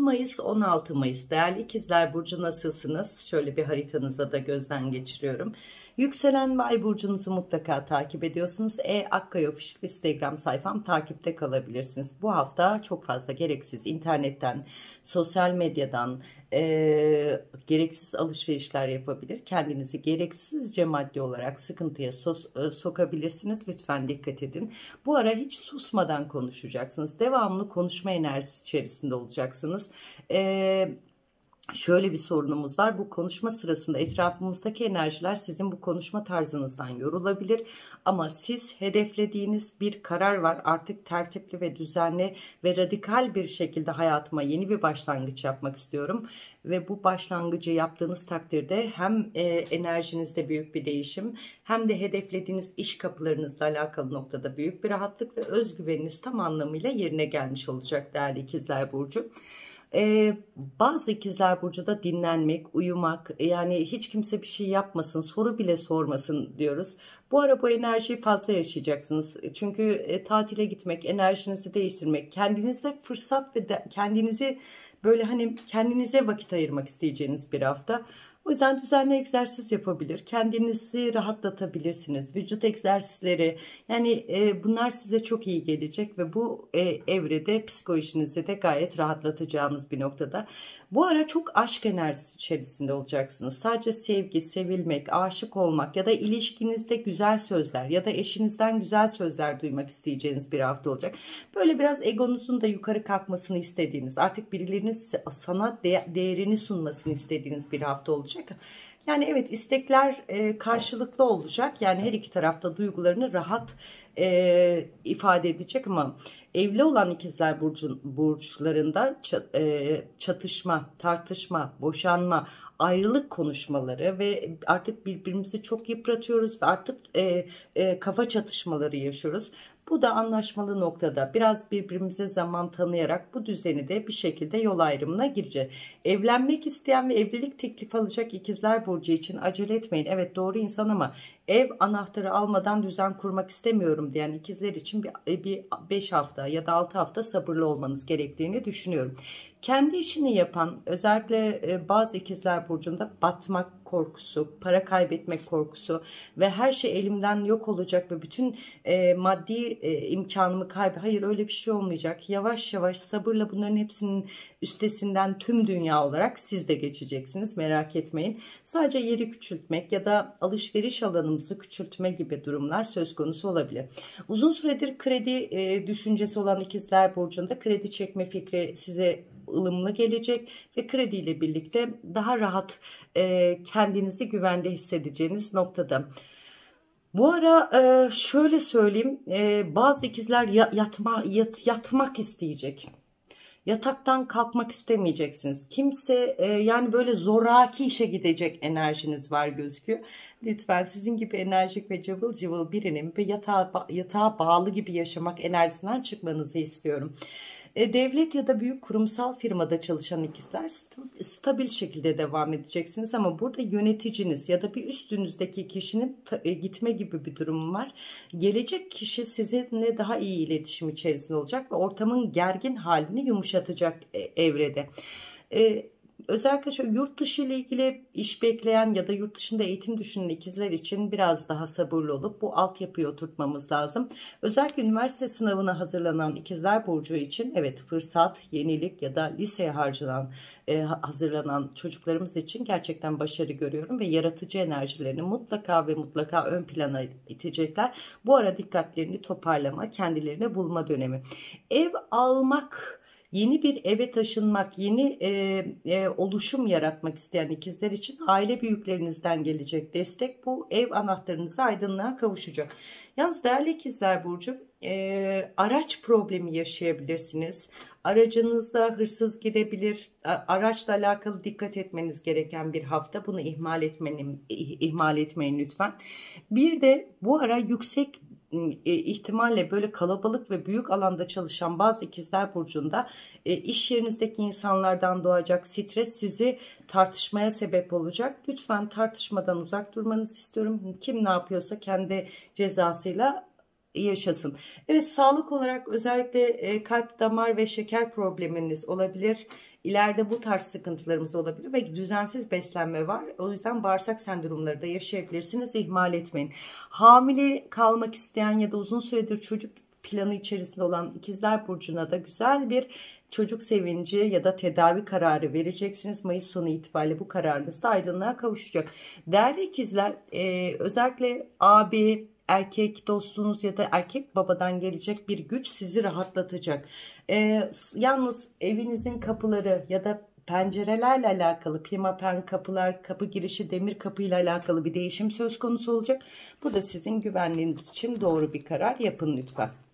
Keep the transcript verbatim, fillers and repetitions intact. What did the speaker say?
Mayıs on altı Mayıs. Değerli İkizler Burcu, nasılsınız? Şöyle bir haritanıza da gözden geçiriyorum. Yükselen ve ay burcunuzu mutlaka takip ediyorsunuz. E Akkaya Official Instagram sayfam, takipte kalabilirsiniz. Bu hafta çok fazla gereksiz internetten, sosyal medyadan e, gereksiz alışverişler yapabilir. Kendinizi gereksizce maddi olarak sıkıntıya so e, sokabilirsiniz. Lütfen dikkat edin. Bu ara hiç susmadan konuşacaksınız. Devamlı konuşma enerjisi içerisinde olacaksınız. Eee Şöyle bir sorunumuz var. Bu konuşma sırasında etrafımızdaki enerjiler sizin bu konuşma tarzınızdan yorulabilir. Ama siz hedeflediğiniz bir karar var. Artık tertipli ve düzenli ve radikal bir şekilde hayatıma yeni bir başlangıç yapmak istiyorum. Ve bu başlangıcı yaptığınız takdirde hem e, enerjinizde büyük bir değişim, hem de hedeflediğiniz iş kapılarınızla alakalı noktada büyük bir rahatlık ve özgüveniniz tam anlamıyla yerine gelmiş olacak değerli İkizler Burcu. Ee, bazı İkizler Burcu da dinlenmek, uyumak, yani hiç kimse bir şey yapmasın, soru bile sormasın diyoruz. Bu ara bu enerjiyi fazla yaşayacaksınız. Çünkü e, tatile gitmek, enerjinizi değiştirmek, kendinize fırsat ve de, kendinizi böyle hani kendinize vakit ayırmak isteyeceğiniz bir hafta. O yüzden düzenli egzersiz yapabilir, kendinizi rahatlatabilirsiniz. Vücut egzersizleri, yani e, bunlar size çok iyi gelecek ve bu e, evrede psikolojinizi de gayet rahatlatacağınız bir noktada. Bu ara çok aşk enerjisi içerisinde olacaksınız. Sadece sevgi, sevilmek, aşık olmak ya da ilişkinizde güzel sözler ya da eşinizden güzel sözler duymak isteyeceğiniz bir hafta olacak. Böyle biraz egonuzun da yukarı kalkmasını istediğiniz, artık birilerinin sana değerini sunmasını istediğiniz bir hafta olacak. Yani evet, istekler e, karşılıklı olacak. Yani her iki tarafta duygularını rahat e, ifade edecek ama evli olan ikizler burcu, burçlarında çatışma, tartışma, boşanma, ayrılık konuşmaları ve artık birbirimizi çok yıpratıyoruz ve artık e, e, kafa çatışmaları yaşıyoruz. Bu da anlaşmalı noktada biraz birbirimize zaman tanıyarak bu düzeni de bir şekilde yol ayrımına gireceğiz. Evlenmek isteyen ve evlilik teklifi alacak İkizler Burcu için acele etmeyin. Evet, doğru insan ama ev anahtarı almadan düzen kurmak istemiyorum diyen ikizler için bir, bir beş hafta ya da altı hafta sabırlı olmanız gerektiğini düşünüyorum. Kendi işini yapan, özellikle bazı İkizler Burcu'nda batmak korkusu, para kaybetmek korkusu ve her şey elimden yok olacak ve bütün e, maddi e, imkanımı kaybı. Hayır, öyle bir şey olmayacak. Yavaş yavaş sabırla bunların hepsinin üstesinden tüm dünya olarak siz de geçeceksiniz. Merak etmeyin. Sadece yeri küçültmek ya da alışveriş alanımızı küçültme gibi durumlar söz konusu olabilir. Uzun süredir kredi e, düşüncesi olan İkizler Burcu'nda kredi çekme fikri size ılımlı gelecek ve krediyle birlikte daha rahat e, kendinizi güvende hissedeceğiniz noktada. Bu ara e, şöyle söyleyeyim, e, bazı ikizler yatma, yat, yatmak isteyecek. Yataktan kalkmak istemeyeceksiniz. Kimse e, yani böyle zoraki işe gidecek enerjiniz var gözüküyor. Lütfen sizin gibi enerjik ve cıvıl cıvıl birinin ve yatağa, yatağa bağlı gibi yaşamak enerjisinden çıkmanızı istiyorum. Devlet ya da büyük kurumsal firmada çalışan ikizler stabil şekilde devam edeceksiniz ama burada yöneticiniz ya da bir üstünüzdeki kişinin gitme gibi bir durum var. Gelecek kişi sizinle daha iyi iletişim içerisinde olacak ve ortamın gergin halini yumuşatacak evrede. Özellikle şu yurt dışı ile ilgili iş bekleyen ya da yurt dışında eğitim düşünen ikizler için biraz daha sabırlı olup bu altyapıyı oturtmamız lazım. Özellikle üniversite sınavına hazırlanan İkizler Burcu için evet, fırsat, yenilik ya da liseye harcanan, e, hazırlanan çocuklarımız için gerçekten başarı görüyorum ve yaratıcı enerjilerini mutlaka ve mutlaka ön plana itecekler. Bu ara dikkatlerini toparlama, kendilerini bulma dönemi. Ev almak, yeni bir eve taşınmak, yeni e, e, oluşum yaratmak isteyen ikizler için aile büyüklerinizden gelecek destek bu ev anahtarınızı aydınlığa kavuşacak. Yalnız değerli İkizler Burcu, e, araç problemi yaşayabilirsiniz. Aracınızda hırsız girebilir. Araçla alakalı dikkat etmeniz gereken bir hafta. Bunu ihmal etmeyin, ihmal etmeyin lütfen. Bir de bu ara yüksek ihtimalle böyle kalabalık ve büyük alanda çalışan bazı İkizler Burcu'nda e, iş yerinizdeki insanlardan doğacak stres sizi tartışmaya sebep olacak. Lütfen tartışmadan uzak durmanızı istiyorum. Kim ne yapıyorsa kendi cezasıyla yaşasın. Evet, sağlık olarak özellikle e, kalp, damar ve şeker probleminiz olabilir. İleride bu tarz sıkıntılarımız olabilir ve düzensiz beslenme var. O yüzden bağırsak sendromları da yaşayabilirsiniz. İhmal etmeyin. Hamile kalmak isteyen ya da uzun süredir çocuk planı içerisinde olan ikizler burcuna da güzel bir çocuk sevinci ya da tedavi kararı vereceksiniz. Mayıs sonu itibariyle bu kararınız da aydınlığa kavuşacak. Değerli ikizler, e, özellikle abi, erkek dostunuz ya da erkek babadan gelecek bir güç sizi rahatlatacak. E, yalnız evinizin kapıları ya da pencerelerle alakalı, pimapen kapılar, kapı girişi demir kapıyla alakalı bir değişim söz konusu olacak. Bu da sizin güvenliğiniz için doğru bir karar, yapın lütfen.